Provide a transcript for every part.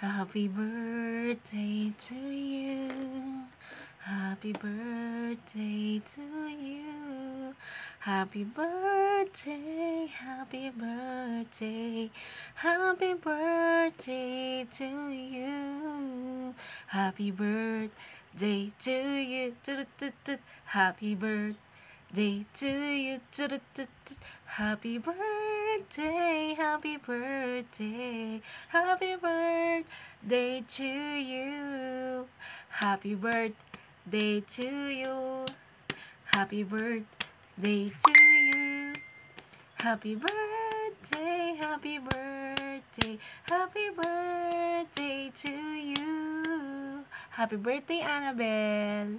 Happy birthday to you. Happy birthday to you. Happy birthday, happy birthday, happy birthday to you. Happy birthday to you. Happy birthday to you. Happy birthday, happy birthday, happy birthday to you. Happy birthday to you. Happy birthday to you. Happy birthday, happy birthday, happy birthday to you. Happy birthday, Annabelle.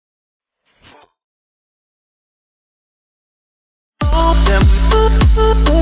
Them